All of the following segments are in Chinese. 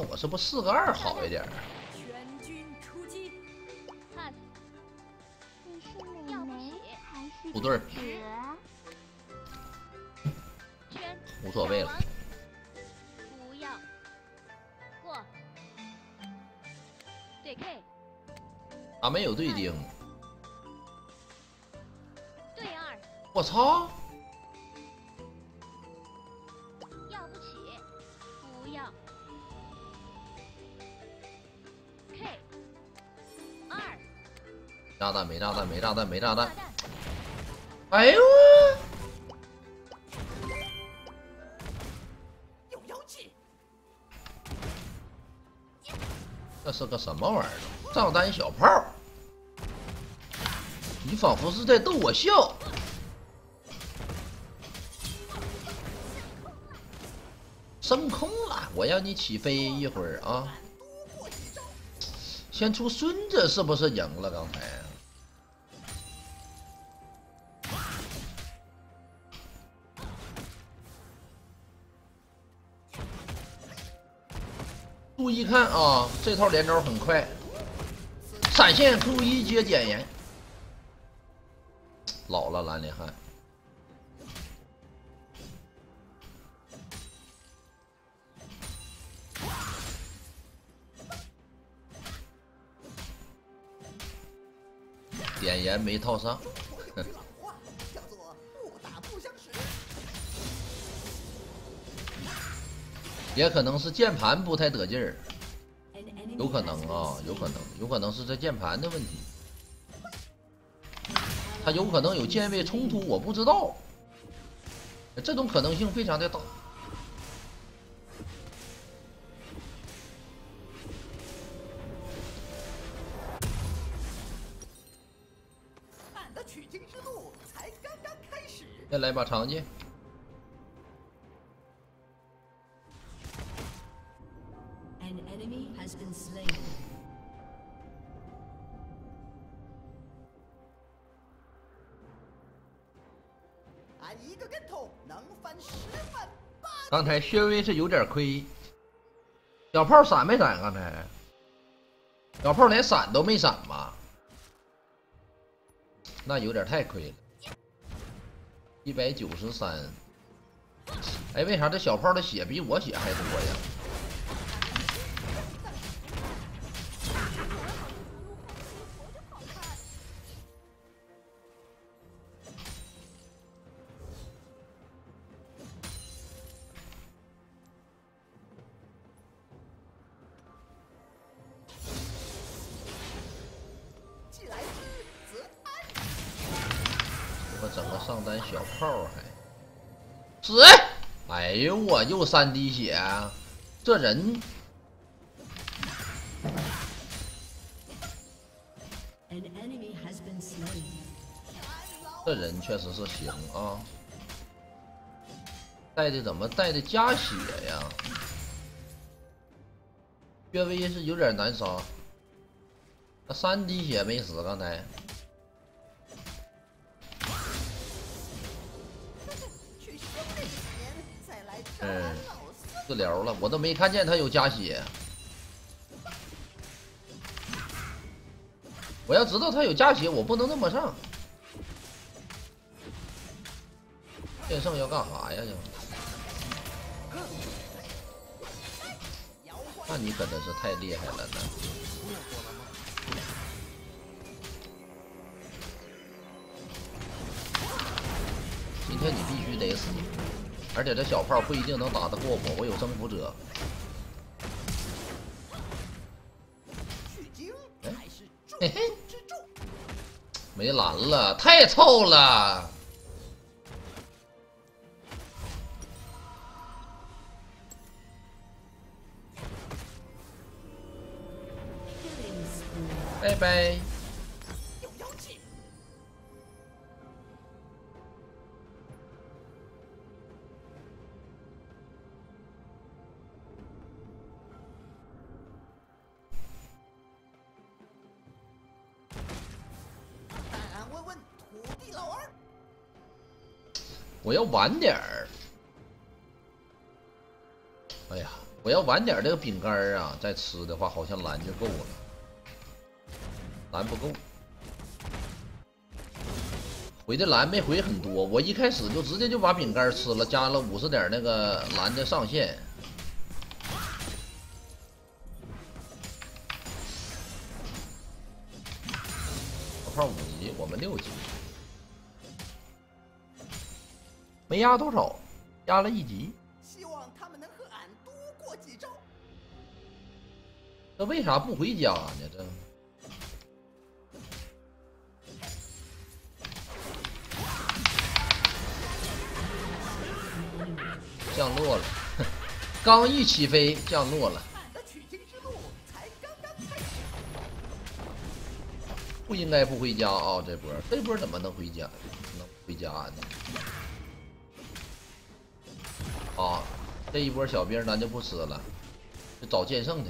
我是不4个2好一点？ 全军出击！看， 你是美眉还是部队蛇？ 圈无所谓了。 不要过。对 K 他没有对丁， 对2， 我操！ 要不起，不要。K 2， 炸弹没炸弹没炸弹没炸弹！ 炸弹哎呦！ 有妖气， 这是个什么玩意儿？上单小炮，你仿佛是在逗我笑。升空了，我让你起飞一会儿啊！先出孙子是不是赢了？刚才注意看啊，这套连招很快，闪现 Q1接减盐，老了蓝脸汉。点盐没套上， 话叫做不打不相识。 也可能是键盘不太得劲儿，有可能啊，有可能是这键盘的问题，他有可能有键位冲突，我不知道，这种可能性非常的大。 俺的取经之路才刚刚开始。 再来把长剑， An enemy has been slain. 俺一个跟头能翻10万8。 刚才薛微是有点亏，小炮闪没闪？刚才小炮连闪都没闪吧？那有点太亏了。193，哎，为啥这小炮的血比我血还多呀？ 既来之则安。 我整个上单小炮还死！哎呦我又3滴血，这人 An enemy has been slain. 这人确实是行啊，带的怎么带的加血呀？薛微是有点难杀，他3滴血没死，刚才去修炼几年，再来找俺老孙。 治疗了，我都没看见他有加血。我要知道他有加血，我不能那么上。剑圣要干啥呀？就那你可真是太厉害了呢！今天你必须得死，而且这小炮不一定能打得过我，我有征服者。 取经才是重嘿嘿中之重。 没蓝了，太臭了！拜拜。 有妖气，但俺问问土地老儿， 我要晚点儿。哎呀， 我要晚点这个饼干啊，再吃的话，好像蓝就够了，蓝不够。回的蓝没回很多，我一开始就直接就把饼干吃了，加了50点那个蓝的上限。小胖5级，我们6级，没压多少，压了1级。 希望他们能和俺多过几招。 这为啥不回家呢？这降落了，刚一起飞降落了。 俺的取经之路才刚刚开始。 不应该不回家啊！这波怎么能回家？能回家呢？啊，这一波小兵咱就不吃了，就找剑圣去。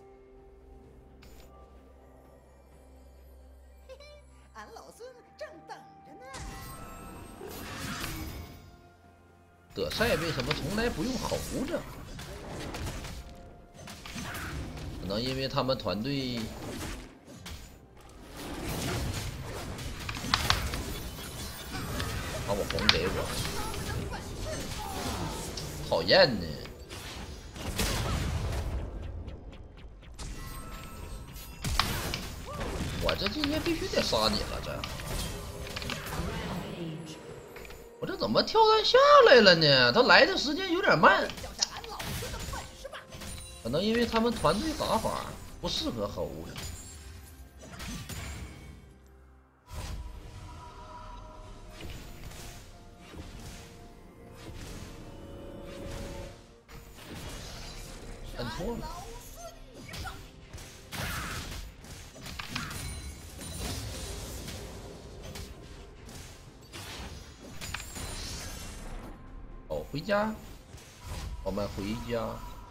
俺老孙正等着呢。 德赛为什么从来不用猴子？可能因为他们团队把我红给我，讨厌呢。我这今天必须得杀你了，这我这怎么跳弹下来了呢？他来的时间有点慢， 交下俺老孙的本事吧。 可能因为他们团队打法不适合猴子。摁错了。哦，回家，我们回家。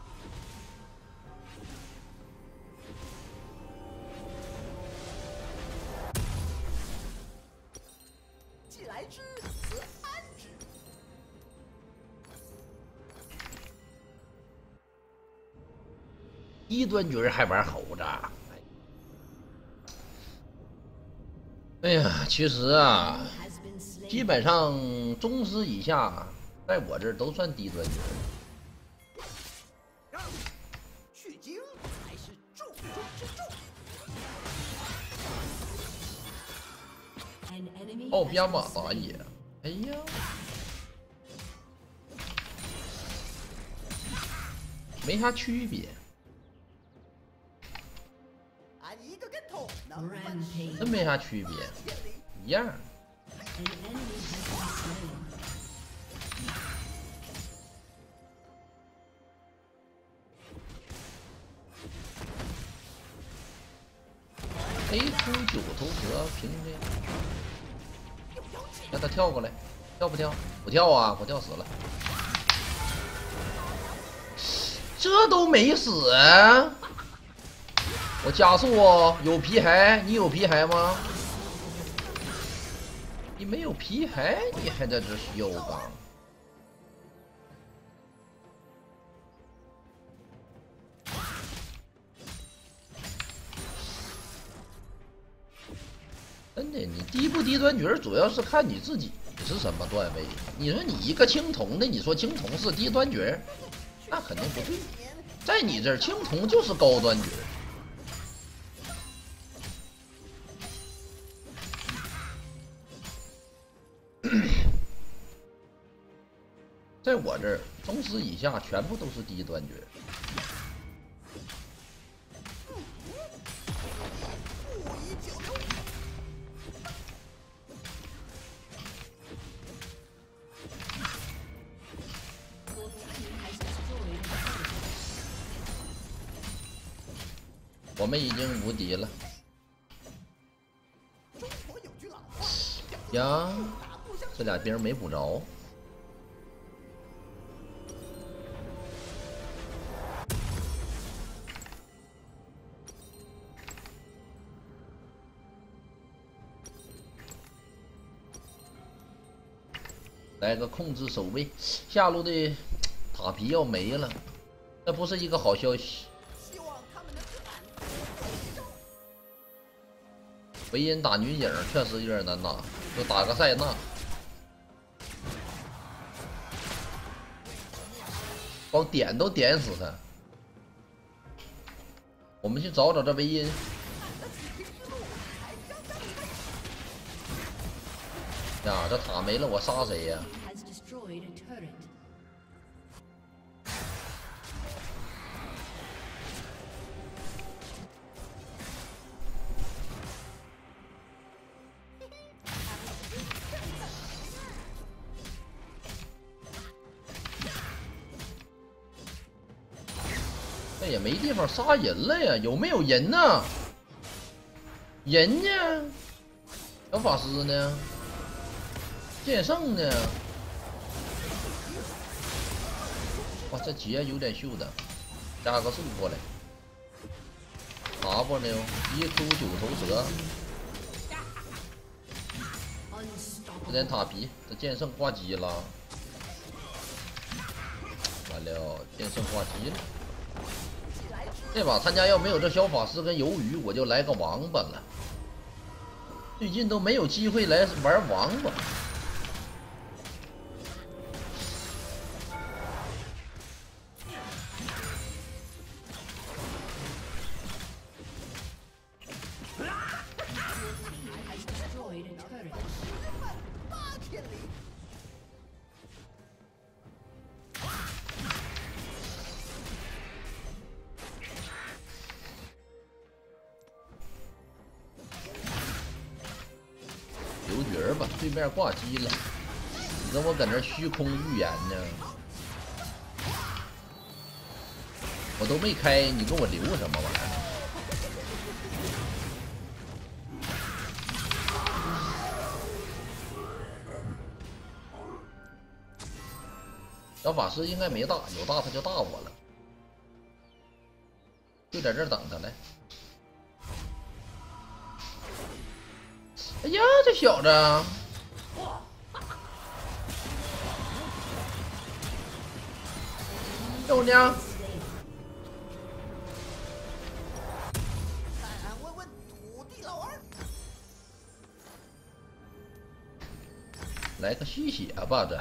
既来之，则安之。 低端局还玩猴子？哎呀，其实啊，基本上宗师以下，在我这儿都算低端局。 取经才是重中之重。 奥比亚马打野，哎呀，没啥区别。 俺一个跟头能翻真没啥区别，一样。A 出9头蛇平的，让他跳过来，跳不跳？不跳啊，不跳死了。这都没死啊！我加速哦，有皮骸，你有皮骸吗？你没有皮骸，你还在这修钢？真的，你低不低端局主要是看你自己是什么段位。你说你一个青铜的，你说青铜是低端局，那肯定不对。在你这儿，青铜就是高端局。在我这儿，宗师以下全部都是低端局。我们已经无敌了。呀，这俩兵没补着。来个控制守卫，下路的塔皮要没了， 这不是一个好消息。 希望他们能感同身受。 维因打女警确实有点难打，就打个塞纳，光点都点死他。我们去找找这维因。呀，这塔没了，我杀谁呀？ Has destroyed a turret. 这也没地方杀人了呀？有没有人呢？人呢？小法师呢？剑圣呢？哇，这杰有点秀的，加个速过来。W 呢？1Q 9头蛇，有点塔皮。这剑圣挂机了，完了，剑圣挂机了。这把参加要没有这小法师跟鱿鱼，我就来个王八了。最近都没有机会来玩王八。刘局儿吧，对面挂机了，你跟我搁那虚空预言呢？我都没开，你给我留什么玩意儿？小法师应该没大，有大他就大我了，就在这儿等他来。哎呀，这小子！豆娘， 安安稳稳土地老二。 来个吸血吧，这。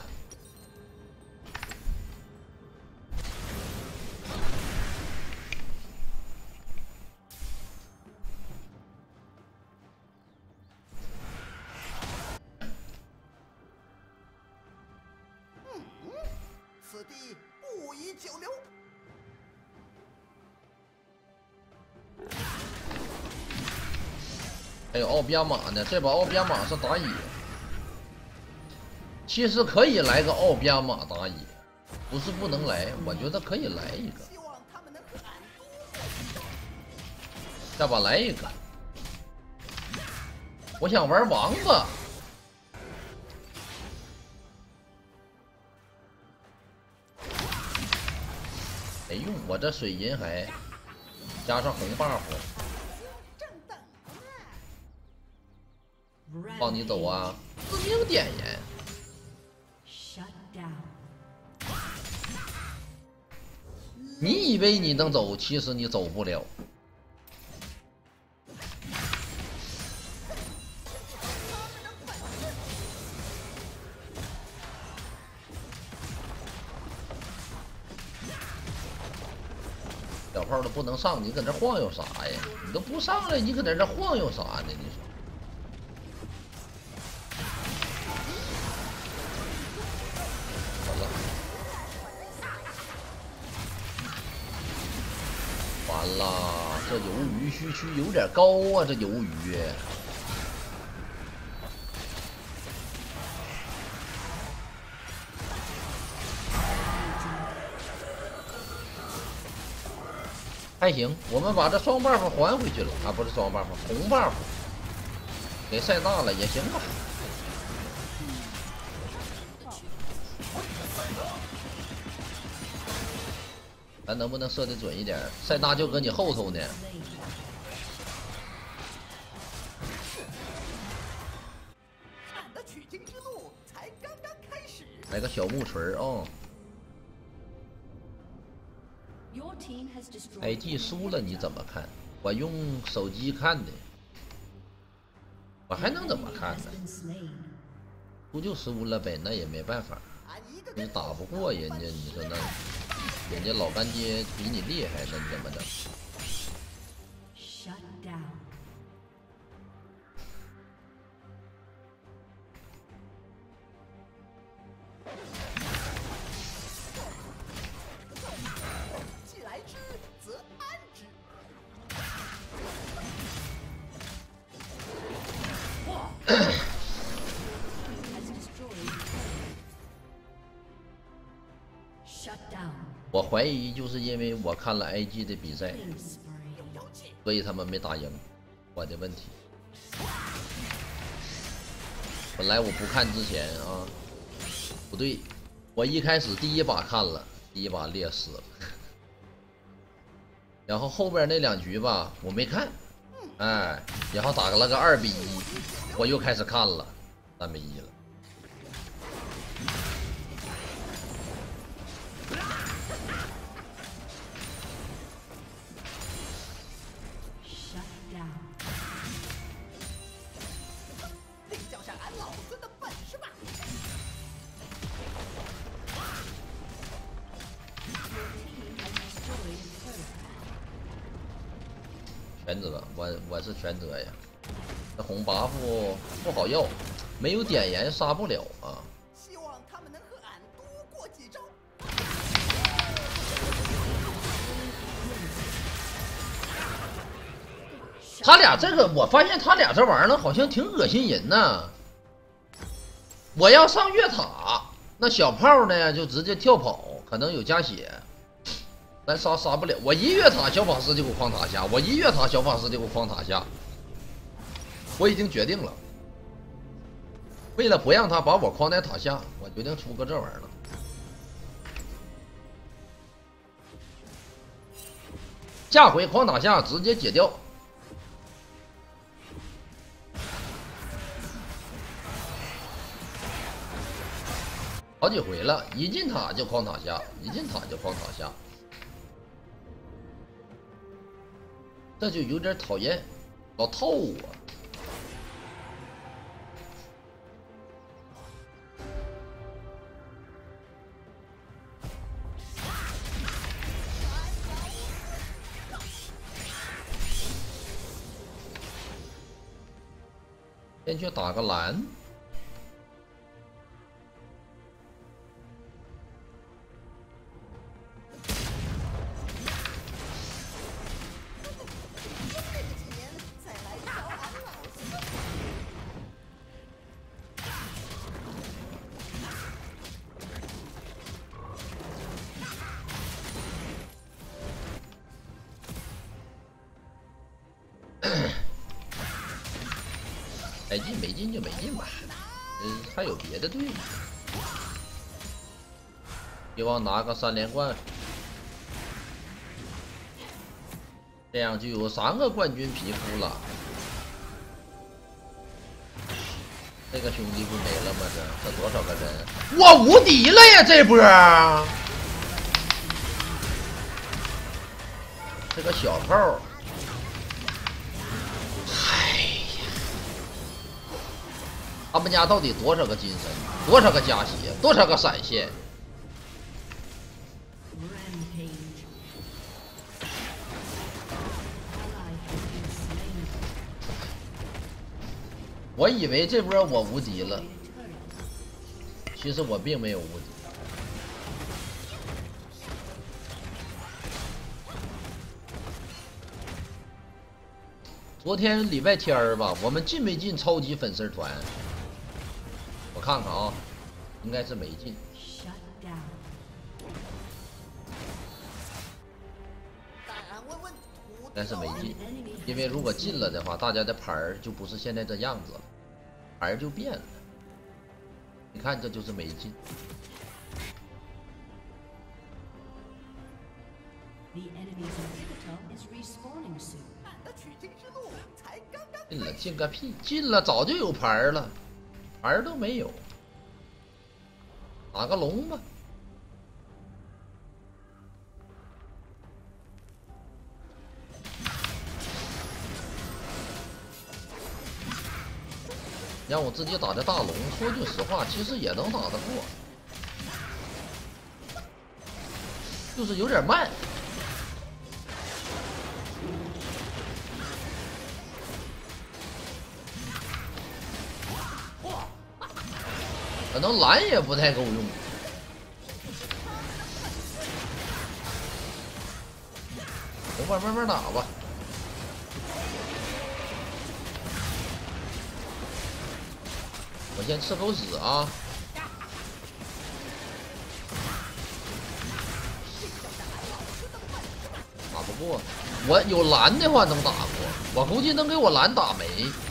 此地不宜久留。 还有奥比亚马呢，这把奥比亚马是打野，其实可以来个奥比亚马打野，不是不能来，我觉得可以来一个， 希望他们能感同身受。 下把来一个，我想玩王八。没用，我这水银还加上红 buff， 正等呢。 帮你走啊！致命点烟， Shut down. 你以为你能走，其实你走不了。小炮都不能上，你搁这晃悠啥呀？你都不上来，你搁这晃悠啥呢？你说？完了，这鱿鱼须区有点高啊，这鱿鱼。还行，我们把这双 buff 还回去了啊，不是双 buff， 红 buff 给塞大了也行吧。咱能不能射得准一点？塞大就搁你后头呢。 俺的取经之路才刚刚开始。 来个小木锤啊！ Your team has destroyed. IG 输了你怎么看？我用手机看的，我还能怎么看 Has 呢？ been slain. 输就输了呗，那也没办法。 俺一个你打不过人家，你说那人家老干爹比你厉害，那你怎么整？ Shut down. 既来之，则安之。 Has destroyed. Shut down. 我怀疑就是因为我看了 IG 的比赛， Killing spree. 所以他们没打赢，我的问题。本来我不看之前啊，不对，我一开始第一把看了，第一把劣势了，然后后边那2局吧我没看，哎，然后打了个2比1，我又开始看了，3比1了。 Shut down. 领教下俺老孙的本事吧！ Your team has destroyed a turret. 全责，我是全责呀。这红 buff 不好要，没有点燃杀不了啊。 希望他们能和俺多过几招。 他俩这个，我发现他俩这玩意儿呢，好像挺恶心人呐。我要上越塔，那小炮呢就直接跳跑，可能有加血，咱杀不了。我一越塔，小法师就给我框塔下；我一越塔，小法师就给我框塔下。我已经决定了，为了不让他把我框在塔下，我决定出个这玩意儿了。下回框塔下直接解掉。 好几回了，一进塔就框塔下，一进塔就框塔下，这就有点讨厌，老套我。先去打个蓝。 再来找俺老孙。 该进没进就没进吧，还有别的队，希望拿个3连冠，这样就有3个冠军皮肤了。这个兄弟不没了吗？这多少个人？我无敌了呀！这波，这个小炮。 他们家到底多少个金身，多少个加血，多少个闪现？ Rampage. Ally has been slain. 我以为这波我无敌了， A turret. 其实我并没有无敌。昨天礼拜天儿吧，我们进没进超级粉丝团？我看看啊，应该是没进。 Shut down. 但俺问问土但是没进 Enemy 因为如果进了的话，大家的牌儿就不是现在这样子了，牌儿就变了。你看，这就是没进。 The enemy's inhibitor is respawning soon. 俺的取经之路才刚刚进了，进个屁！进了早就有牌儿了，牌儿都没有。打个龙吧。 让我自己打的大龙，说句实话，其实也能打得过，就是有点慢。可能蓝也不太够用。等会儿慢慢打吧。我先吃口屎啊！打不过，我有蓝的话能打过，我估计能给我蓝打没。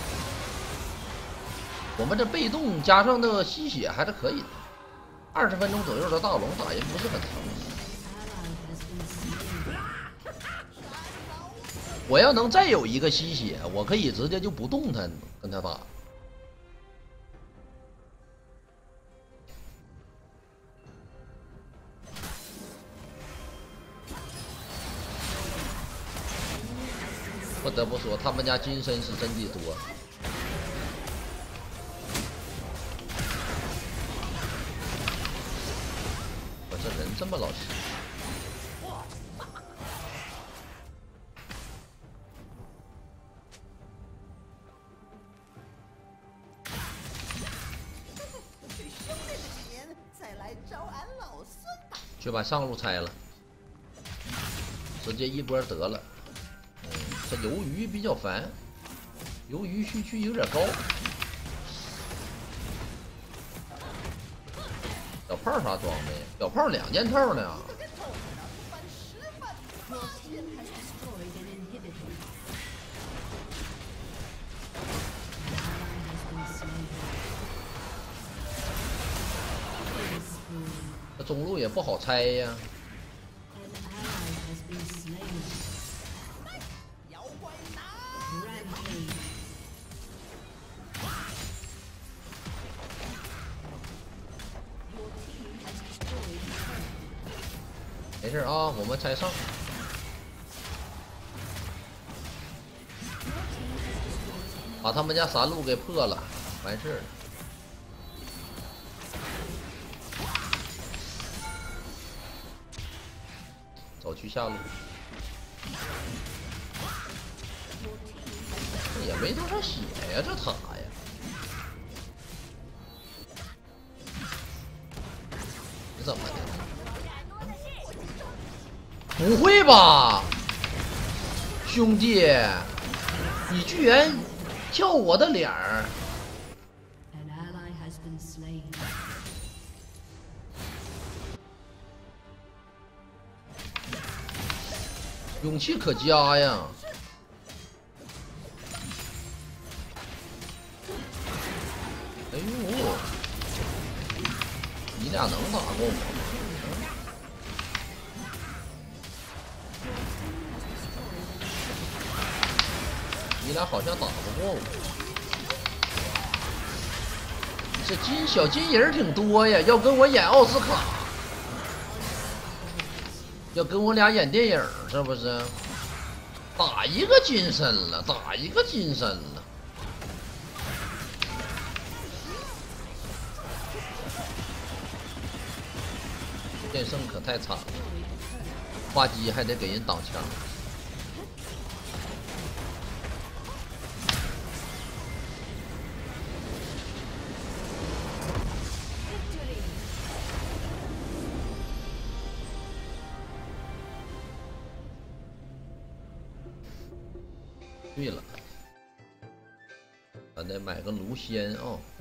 我们这被动加上那个吸血还是可以的，20分钟左右的大龙打也不是很疼。我要能再有一个吸血，我可以直接就不动弹跟他打。不得不说，他们家金身是真的多。我这人这么老实。去把上路拆了，直接一波得了。这鱿鱼比较烦，鱿鱼区区有点高。小炮啥装备？小炮2件套呢。这中路也不好拆呀。没事啊，我们拆上。把他们家3路给破了，完事儿了。走去下路，这也没多少血呀，这塔呀。你怎么的？不会吧，兄弟，你居然跳我的脸儿！勇气可嘉呀！哎呦，你俩能打过我吗？你俩好像打不过我。这小金人挺多呀，要跟我演奥斯卡。要跟我俩演电影是不是？打一个金身了，打一个金身了。剑圣可太惨了，花姬还得给人挡枪。对了，咱得买个炉仙啊、哦。